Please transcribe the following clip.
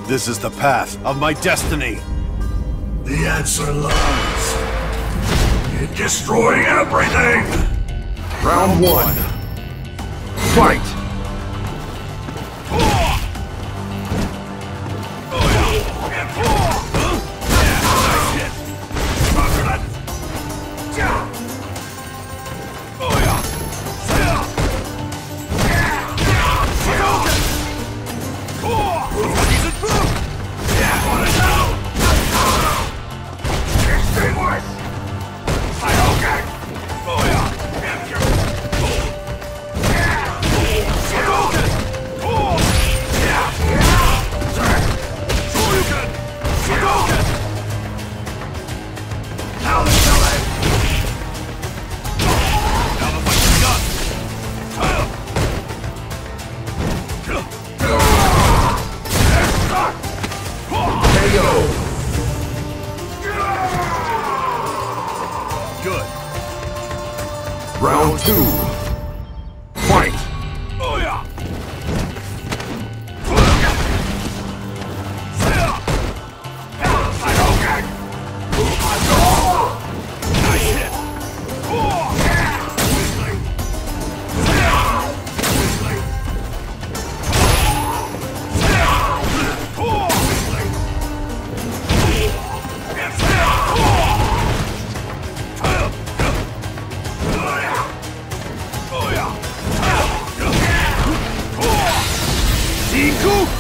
This is the path of my destiny. The answer lies in destroying everything! Round 1. Fight! Good. Round 2. Fight! Iku!